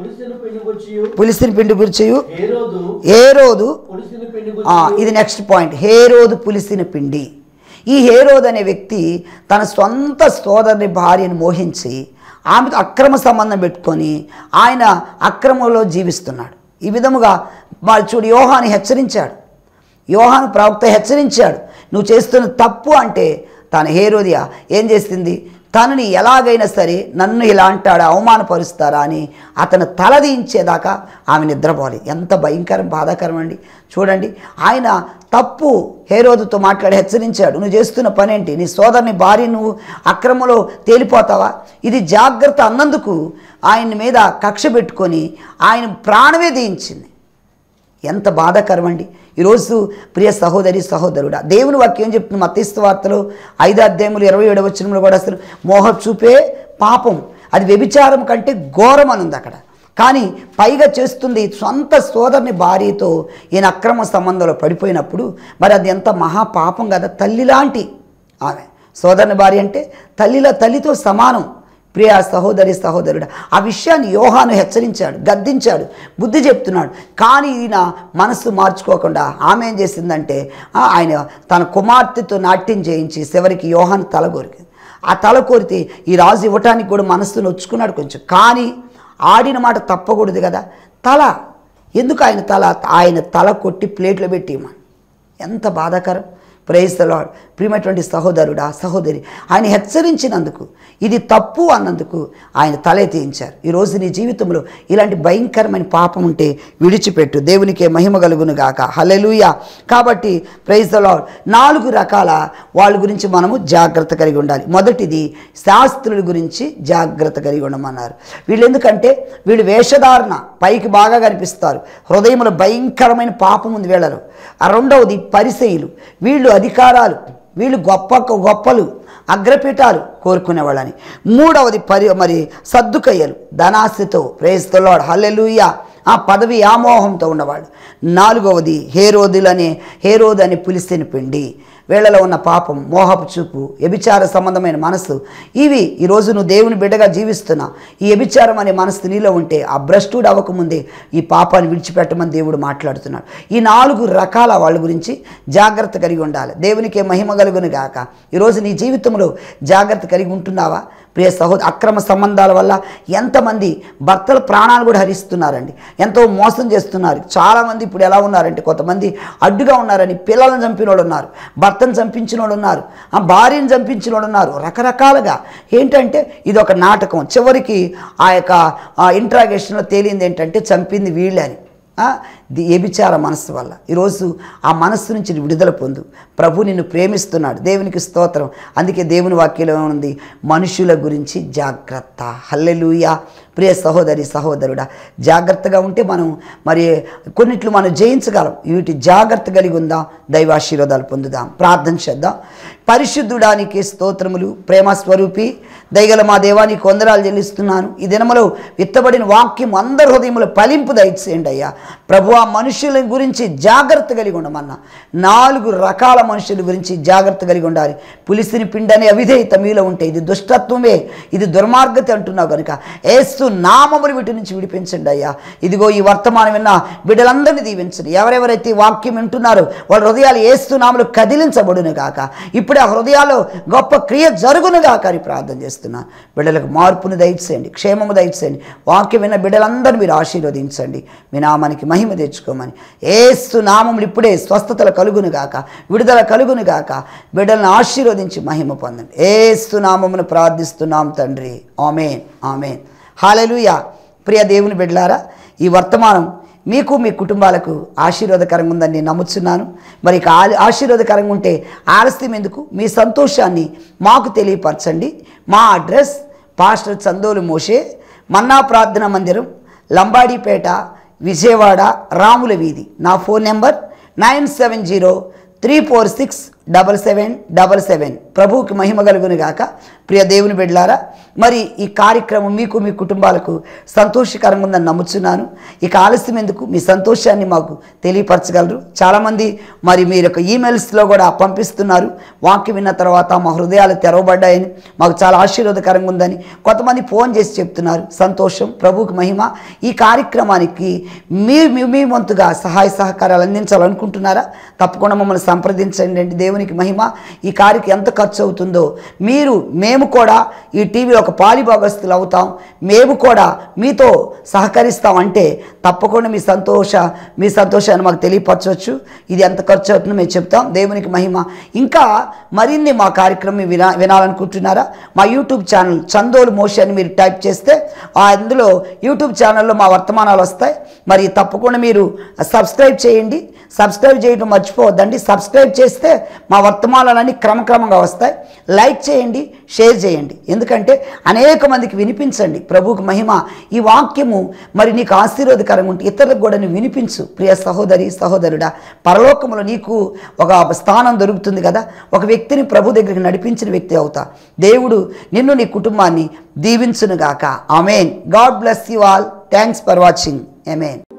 పులిసిన పిండి గురించి హేరోదు. ఇది నెక్స్ట్ పాయింట్. హేరోదు పులిసిన పిండి. ఈ హేరోదు అనే వ్యక్తి తన సొంత సోదరుని భార్యను మోహించి ఆమెతో అక్రమ సంబంధం పెట్టుకొని ఆయన అక్రమంలో జీవిస్తున్నాడు. ఈ విధముగా వాళ్ళు చూడు, యోహాను హెచ్చరించాడు. యోహాను ప్రవక్త హెచ్చరించాడు, నువ్వు చేస్తున్న తప్పు అంటే తన హేరోదియా ఏం చేసింది? తనని ఎలాగైనా సరే నన్ను ఇలా అంటాడు, అవమానపరుస్తారా అని అతను తలదించేదాకా ఆమె నిద్రపోవాలి. ఎంత భయంకరం, బాధాకరం అండి. చూడండి, ఆయన తప్పు హేరోదుతో మాట్లాడి హెచ్చరించాడు. నువ్వు చేస్తున్న పనేంటి? నీ సోదరుని భార్య నువ్వు అక్రమంలో తేలిపోతావా? ఇది జాగ్రత్త అన్నందుకు ఆయన మీద కక్ష పెట్టుకొని ఆయన ప్రాణమే దీయించింది. ఎంత బాధాకరం అండి. ఈరోజు ప్రియ సహోదరి సహోదరుడా, దేవుని వాక్యం ఏం చెప్తుంది? మత్తయి వార్తలో ఐదో అధ్యాయములు ఇరవై ఏడవ వచనంలో కూడా అసలు మోహ చూపే పాపం, అది వ్యభిచారం కంటే ఘోరం అని ఉంది అక్కడ. కానీ పైగా చేస్తుంది సొంత సోదరుని భార్యతో ఈయన అక్రమ సంబంధంలో పడిపోయినప్పుడు మరి అది ఎంత మహాపాపం కదా. తల్లిలాంటి ఆమె సోదరుని భార్య అంటే తల్లిలా తల్లితో సమానం. ప్రియ సహోదరి సహోదరుడు, ఆ విషయాన్ని యోహాను హెచ్చరించాడు, గద్దించాడు, బుద్ధి చెప్తున్నాడు. కానీ ఈయన మనసు మార్చుకోకుండా ఆమె ఏం చేసిందంటే ఆయన తన కుమార్తెతో నాట్యం చేయించి చివరికి యోహాను తల కోరికింది. ఆ తల కోరితే ఈ రాజు ఇవ్వటానికి కూడా మనస్సు నొచ్చుకున్నాడు కొంచెం. కానీ ఆడిన మాట తప్పకూడదు కదా. తల ఎందుకు ఆయన తల ఆయన తల కొట్టి ప్లేట్లో పెట్టి ఎంత బాధాకరం. Praise the lord. ప్రియమైనటువంటి సహోదరుడా సహోదరి, ఆయన హెచ్చరించినందుకు, ఇది తప్పు అన్నందుకు ఆయన తలెత్తించారు. ఈరోజు నీ జీవితంలో ఇలాంటి భయంకరమైన పాపం ఉంటే విడిచిపెట్టు, దేవునికే మహిమ కలుగును గాక. హల్లెలూయా. కాబట్టి ప్రైజ్ ది లార్డ్, నాలుగు రకాల వాళ్ళ గురించి మనము జాగ్రత్త కలిగి ఉండాలి. మొదటిది శాస్త్రుల గురించి జాగ్రత్త కలిగి ఉండమన్నారు. వీళ్ళు ఎందుకంటే వీళ్ళు వేషధారణ పైకి బాగా కనిపిస్తారు, హృదయంలో భయంకరమైన పాపం ఉంది వీళ్ళలో. ఆ రెండవది పరిసయ్యులు, వీళ్ళు అధికారాలు, వీళ్ళు గొప్ప గొప్పలు అగ్రపీఠాలు కోరుకునేవాళ్ళని. మూడవది పరి మరి సద్దుకయ్యలు, ధనాశతో, ప్రైజ్ ది లార్డ్ హల్లెలూయా, ఆ పదవి ఆమోహంతో ఉన్నవాళ్ళు. నాలుగవది హేరోదులనే హేరోదు అని పులిసిన పిండి, వీళ్ళలో ఉన్న పాపం, మోహపు చూపు, వ్యభిచార సంబంధమైన మనసు. ఇవి ఈరోజు నువ్వు దేవుని బిడ్డగా జీవిస్తున్నా ఈ వ్యభిచారం అనే మనసు నీలో ఉంటే ఆ భ్రష్టుడు అవ్వకముందే ఈ పాపాన్ని విడిచిపెట్టమని దేవుడు మాట్లాడుతున్నాడు. ఈ నాలుగు రకాల వాళ్ళ గురించి జాగ్రత్త కలిగి ఉండాలి. దేవునికే మహిమ కలుగును గాక. ఈరోజు నీ జీవితంలో జాగ్రత్త కలిగి ఉంటున్నావా? ప్రియ సహోదరు, అక్రమ సంబంధాల వల్ల ఎంతమంది భర్తల ప్రాణాలు కూడా హరిస్తున్నారండి, ఎంతో మోసం చేస్తున్నారు. చాలామంది ఇప్పుడు ఎలా ఉన్నారంటే కొంతమంది అడ్డుగా ఉన్నారని పిల్లలను చంపిన వాళ్ళు ఉన్నారు, భర్తను చంపించిన వాళ్ళు ఉన్నారు, ఆ భార్యను చంపించిన వాళ్ళు ఉన్నారు. రకరకాలుగా ఏంటంటే ఇది ఒక నాటకం. చివరికి ఆ యొక్క ఇంట్రాగేషన్లో తేలింది ఏంటంటే చంపింది వీళ్ళని. వ్యభిచార మనస్సు వల్ల ఈరోజు ఆ మనస్సు నుంచి విడుదల పొందు. ప్రభు నిన్ను ప్రేమిస్తున్నాడు. దేవునికి స్తోత్రం. అందుకే దేవుని వాక్యంలో ఉంది, మనుషుల గురించి జాగ్రత్త. హల్లెలూయా. ప్రియ సహోదరి సహోదరుడా, జాగ్రత్తగా ఉంటే మనం మరి కొన్నిట్లు మనం జయించగలం. వీటి జాగ్రత్త కలిగి ఉందాం, దైవాశీర్వాదాలు పొందుదాం. ప్రార్థన చేద్దాం. పరిశుద్ధుడానికి స్తోత్రములు. ప్రేమ స్వరూపి దయగల మా దేవానికి వందనాలు చెల్లిస్తున్నాను. ఈ దినములో విత్తబడిన వాక్యం అందరి హృదయములో ఫలింపు దయచేయండి అయ్యా. ప్రభు, ఆ మనుషుల గురించి జాగ్రత్త కలిగి ఉండమన్నా. నాలుగు రకాల మనుషుల గురించి జాగ్రత్త కలిగి ఉండాలి. పులిసిని పిండనే అవిధేయత మీలో ఉంటే ఇది దుష్టత్వమే, ఇది దుర్మార్గత అంటున్నావు కనుక యేసు నామములు వీటి నుంచి విడిపించండి అయ్యా. ఇదిగో ఈ వర్తమానం విన్న బిడ్డలందరినీ దీవించండి. ఎవరెవరైతే వాక్యం వింటున్నారో వాళ్ళ హృదయాలు యేసు నామములు కదిలించబడును గాక. ఇప్పుడు ఆ హృదయాల్లో గొప్ప క్రియ జరుగును గాక అని ప్రార్థన చేస్తున్నాను. బిడ్డలకు మార్పును దయచేయండి, క్షేమము దయచేయండి. వాక్యం విన్న బిడ్డలందరూ మీరు ఆశీర్వదించండి. మీ నామానికి మహిమ తెచ్చుకోమని యేసు నామములు ఇప్పుడే స్వస్థతలు కలుగును గాక, విడుదల కలుగును గాక. బిడ్డలను ఆశీర్వదించి మహిమ పొందండి. యేసు నామమును ప్రార్థిస్తున్నాం తండ్రి. ఆమేన్, ఆమేన్. హల్లెలూయా. ప్రియ దేవుని బిడ్డలారా, ఈ వర్తమానం మీకు మీ కుటుంబాలకు ఆశీర్వాదకరంగా ఉందని నేను నమ్ముతున్నాను. మరి ఇక ఆశీర్వాదకరంగా ఉంటే ఆలస్యం ఎందుకు? మీ సంతోషాన్ని మాకు తెలియపరచండి. మా address pastor Chandolu Moshe, manna ప్రార్థనా మందిరం, లంబాడీపేట, విజయవాడ, రాముల వీధి. నా phone number nine seven zero three four six double seven double seven. ప్రభువుకి మహిమ కలుగును గాక. ప్రియ దేవుని బిడ్డలారా, మరి ఈ కార్యక్రమం మీకు మీ కుటుంబాలకు సంతోషకరంగా ఉందని నమ్ముచున్నాను. ఇక ఆలస్యం ఎందుకు? మీ సంతోషాన్ని మాకు తెలియపరచగలరు. చాలామంది మరి మీరు యొక్క ఈమెయిల్స్లో కూడా పంపిస్తున్నారు. వాక్యం విన్న తర్వాత మా హృదయాలు తెరవబడ్డాయని, మాకు చాలా ఆశీర్వాదకరంగా ఉందని కొంతమంది ఫోన్ చేసి చెప్తున్నారు. సంతోషం. ప్రభువుకి మహిమ. ఈ కార్యక్రమానికి మీ మీ వంతుగా సహాయ సహకారాలు అందించాలనుకుంటున్నారా? తప్పకుండా మమ్మల్ని సంప్రదించండి అండి. దేవునికి మహిమ. ఈ కార్యక్రమం ఎంత ఖర్చు అవుతుందో మీరు మేము కూడా ఈ టీవీ ఒక పాలిభాగస్తులు అవుతాం, మేము కూడా మీతో సహకరిస్తాం అంటే తప్పకుండా మీ సంతోష మీ సంతోషాన్ని మాకు తెలియపరచవచ్చు. ఇది ఎంత ఖర్చు అవుతుందో మేము చెప్తాం. దేవునికి మహిమ. ఇంకా మరిన్ని మా కార్యక్రమం వినా వినాలనుకుంటున్నారా? మా యూట్యూబ్ ఛానల్ చందోలు మోషి అని మీరు టైప్ చేస్తే అందులో యూట్యూబ్ ఛానల్లో మా వర్తమానాలు వస్తాయి. మరి తప్పకుండా మీరు సబ్స్క్రైబ్ చేయండి. సబ్స్క్రైబ్ చేయడం మర్చిపోవద్దండి. సబ్స్క్రైబ్ చేస్తే మా వర్తమానాలన్నీ క్రమక్రమంగా వస్తాయి. లైక్ చేయండి, షేర్ చేయండి. ఎందుకంటే అనేక మందికి వినిపించండి. ప్రభువుకు మహిమ. ఈ వాక్యము మరి నీకు ఆశీర్వాదకరంగా ఉంటే ఇతరులకు కూడా నువ్వు వినిపించు. ప్రియ సహోదరి సహోదరుడా, పరలోకములో నీకు ఒక స్థానం దొరుకుతుంది కదా. ఒక వ్యక్తిని ప్రభు దగ్గరికి నడిపించిన వ్యక్తి అవుతా. దేవుడు నిన్ను నీ కుటుంబాన్ని దీవించునుగాక. Amen. God bless you all. Thanks for watching. Amen.